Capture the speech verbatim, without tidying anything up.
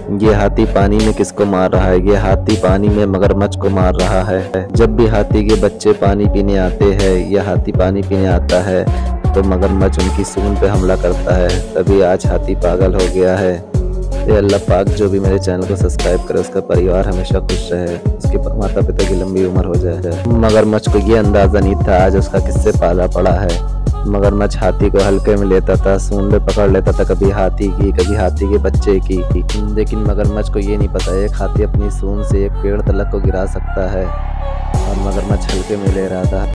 ये हाथी पानी में किसको मार रहा है? ये हाथी पानी में मगरमच्छ को मार रहा है। जब भी हाथी के बच्चे पानी पीने आते हैं या हाथी पानी पीने आता है तो मगरमच्छ उनकी सूंड पे हमला करता है। तभी आज हाथी पागल हो गया है। ये अल्लाह पाक जो भी मेरे चैनल को सब्सक्राइब करे उसका परिवार हमेशा खुश रहे, उसके माता पिता की लंबी उम्र हो जाए। मगरमच्छ को ये अंदाजा नहीं था आज उसका किससे पाला पड़ा है। मगरमच्छ हाथी को हल्के में लेता था, सूंड में पकड़ लेता था, कभी हाथी की कभी हाथी के बच्चे की। लेकिन मगरमच्छ को ये नहीं पता एक हाथी अपनी सूंड से एक पेड़ तलक को गिरा सकता है और मगरमच्छ हल्के में ले रहा था।